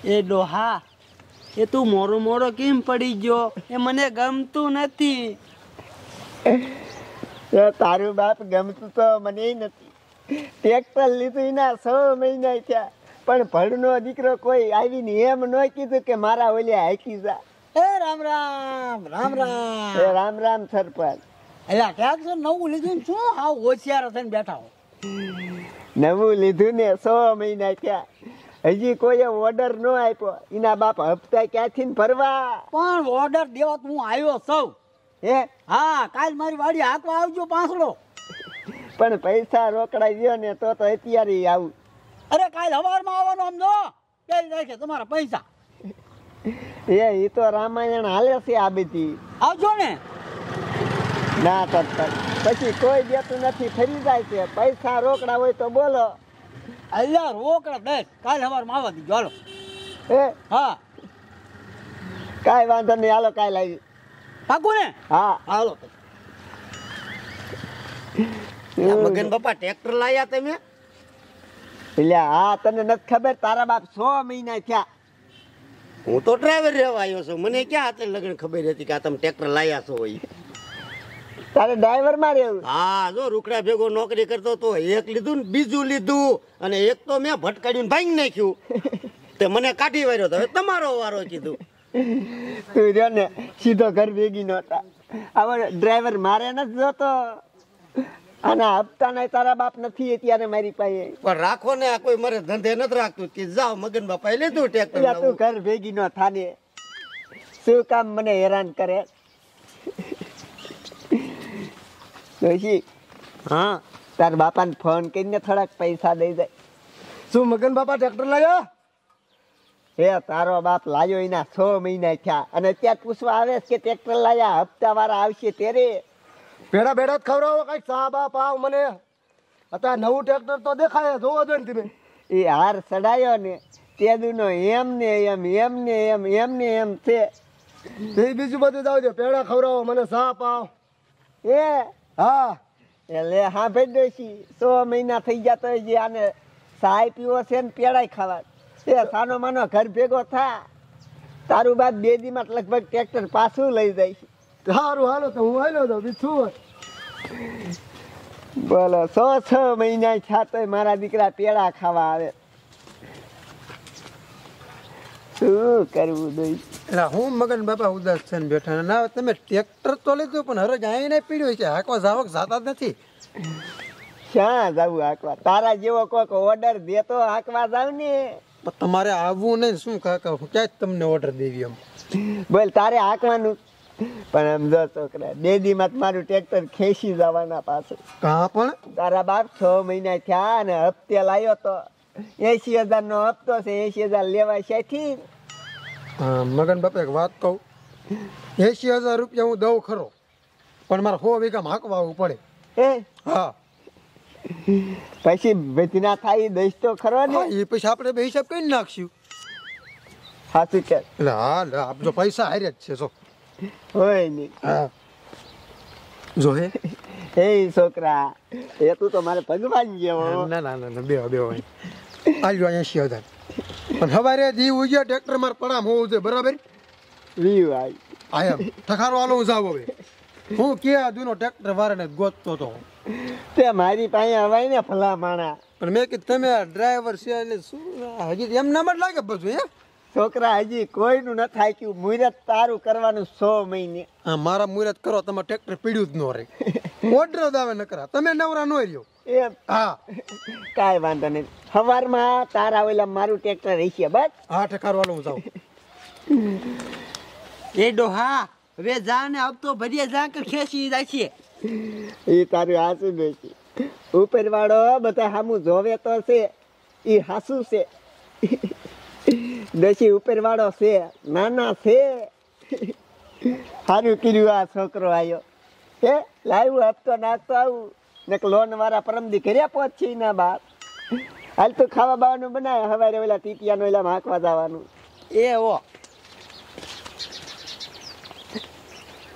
એ ડોહા, એ તું મોરો મોરો કેમ પડી ગયો? એ મને ગમતું નથી. તારું બાપ ગમતું તો મને નથી. ટ્રેક્ટર લીધું એના 6 મહિના થયા, પણ ભડનો દીકરો કોઈ આવીને એમ ન કીધું કે મારા ઓલે હાકી જા. એ રામ રામ રામ રામ. એ રામ રામ સરપંચ. એટલે ટ્રેક્ટર નવું લીધું ને શું હાવ હોશિયાર થઈને બેઠા હો? નવું લીધું ને 6 મહિના થયા, હજી કોઈ ઓર્ડર ન આપ્યો. એના બાપ હપ્તા ક્યાંથી ભરવા? પણ ઓર્ડર દેવા હું આવ્યો સૌ. હે? હા, કાલ મારી વાડી હાંકવા આવજો પાંસડો. પણ પૈસા રોકડા ગયો ને તો અત્યારે આવું. અરે કાલ સવારમાં આવવાનું સમજો. કઈ રાખે તમારા પૈસા. એ તો રામાયણ હાલે છે આ બધી. આવજો ને. ના તો પછી કોઈ દેતું નથી, ફરી જાય છે. પૈસા રોકડા હોય તો બોલો. અલ્યા રોકડા દસ કાલ સવારમાં આવવા દીજો. હાલો. હે? હા, કાંઈ વાંધો નહીં, હાલો કાંઈ લાવી. પાકું ને? હા હાલો. મગન બાપા ટ્રેક્ટર લાયા તમે? એટલે હા, તને નથી ખબર? તારા બાપ 6 મહિના થયા. હું તો ડ્રાઈવર રહેવા આવ્યો છું, મને ક્યાં હાથે લગન ખબર હતી કે આ તમે ટ્રેક્ટર લાયા છો હોય. તારે ડ્રાઈવર માં રહેવું? હા, જો રૂકડા ભેગો નોકરી કરતો તો એક લીધું ને બીજું લીધું, અને એક તો મેં ભટકાડ્યું ભાંગી નાખ્યું. તે મને કાઢી વાર્યો તો હવે તમારો વારો કીધું. તું રહ્યો ને સીધો ઘર ભેગી નહોતા. હવે ડ્રાઈવર મારે નથી જોતો. આના હપ્તા ના તારા બાપ નથી અત્યારે મારી પાસે. પણ રાખો ને, આ કોઈ મારે ધંધે નથી રાખતું કે જાઓ મગન બાપા લીધું ટ્રેક્ટર. તું ઘર ભેગી ન થાને, શું કામ મને હેરાન કરે? હા, તાર બાપાને ફોન કરીને થોડાક પૈસા દઈ જાય. શું મગન બાપા ટ્રેક્ટર લાવ્યા? હે, તારો બાપ લાયો એના 6 મહિના થયા, અને અત્યારે પૂછવા આવે કે ટ્રેક્ટર લાયા, હપ્તા વાળા આવશે ત્યારે. ભેડા ભેડા જ ખવડાવો, કઈક ચા બા પાવ મને. અત્યારે નવું ટ્રેક્ટર તો દેખાય, જોવો જો ને તમે. એ હાર ચડાયો ને તેદુનો એમ ને એમ એમ ને એમ એમ ને એમ છે. બીજું બધું જાવ દે, પેડા ખવડાવો મને, ચા પાવ. એ હા, એટલે હા ભાઈ ડોશી, 6 મહિના થઈ ગયા તો જે આને ચાય પીવો છે ને પેડાય ખાવા. એ સાનો માનો ઘર ભેગો થા. તારું બાદ 2 દીમાં લગભગ ટ્રેક્ટર પાછું લઈ જાય છે. સારું હાલો તો હું હાલ્યો તો બીજું. બોલો, 6 મહિના થયા તો મારા દીકરા પેડા ખાવા આવે. શું કરવું દઈ? એટલે હું મગન બાપા ઉદાસ થઈને બેઠા ના. તમે ટ્રેક્ટર તો લીધું પણ હરજ અહીં પીડ્યું છે, હાંકવા જાવક જાતા જ નથી. ક્યાં જવું હાંકવા? તારા જેવો કોઈક ઓર્ડર દેતો હાંકવા જાવ ને. પણ તમારે આવવું નહીં શું કાકા? ક્યાં તમને ઓર્ડર દેવી એમ? બોલ, તારે હાંકવાનું. પણ આમ જો છોકરા, 2 દીમાં મારું ટ્રેક્ટર ખેંચી જવાના પાછું. કાં પણ તારા બાપ 6 મહિના થયા અને હપ્તે લાવ્યો તો 80,000 નો હપ્તો છે. 80,000 લેવા છે. મગન બાપા એક વાત કહું, 80,000 રૂપિયા હું દઉં ખરો, પણ મારે 100 વીઘામાં હાંકવા આવવું પડે. એ હા, પછી વધના થાય દઈશ તો ખરો ને. એ પછી આપણે બે હિસાબ કરી નાખશું. સાચું કે? એટલે હા, આપજો પૈસા હારે જ છે. જો હોય નહીં. હા, જો હે એ છોકરા, એ તું તો મારે ભગવાન જેવો. ના ના ના બે બે આલ્યો 80,000. પણ સવારે દી ઉજ્યા ટ્રેક્ટર મારે પડામ હોવું જોઈએ, બરાબર? આ એમ ઠકારો હાલો, હું જાવ હવે. હું કે દુનો ટ્રેક્ટર વાળાને ગોતતો હતો. તે મારી પાસે હવાય ને ભલા માણા. પણ મેં કીધું તમે ડ્રાઈવર છે એટલે શું હજી એમ નામ જ લાગે બધું. હે છોકરા, હજી કોઈનું ન થાક્યું. મુહૂર્ત તારું કરવાનું 6 મહિને. હા, મારા મુહૂર્ત કરો, તમારે ટ્રેક્ટર પીડ્યું જ ન રહે. ઓર્ડર દાવે ન કરા, તમે નવરા ન રહ્યો. એમ? હા, કાંઈ વાંધો નહીં. સવારમાં તારા ઓલા મારું ટ્રેક્ટર રહેશે બસ. હા ઠકારો હાલો, હું જાઉં. એ ડોહા, હવે જા ને હપ્તો ભરીએ જા કે ખેંચી જાય છે. એ તારું હાસુ છે. ઉપર વાળો બધા સામું જોવે તો છે, એ હાસુ છે. દસી ઉપર વાળો છે, નાના છે. સારું કર્યું આ છોકરો આવ્યો. હે, લાવ્યું હપ્તો નાખતો આવું ને લોન વાળા પરમદી કર્યા પહોંચી ના બાપ. હાલ તો ખાવા બાવાનું બનાવે. સવારે ઓલા ટીટિયાનો ઓલા હાંકવા જવાનું. એ ઓ